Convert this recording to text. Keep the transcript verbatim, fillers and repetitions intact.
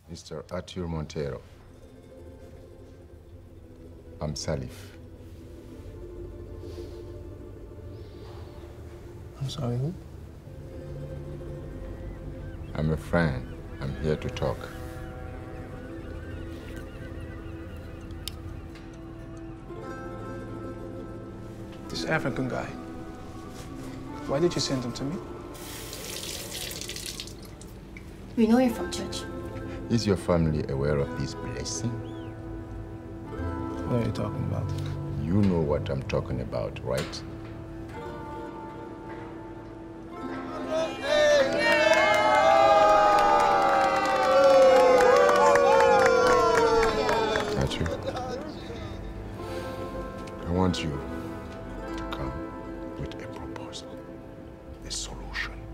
Mister Artur Montero. I'm Salif. I'm sorry, who? I'm a friend. I'm here to talk. This African guy. Why did you send him to me? We know you're from church. Is your family aware of this blessing? What are you talking about? You know what I'm talking about, right? Artur, I want you to come with a proposal, a solution.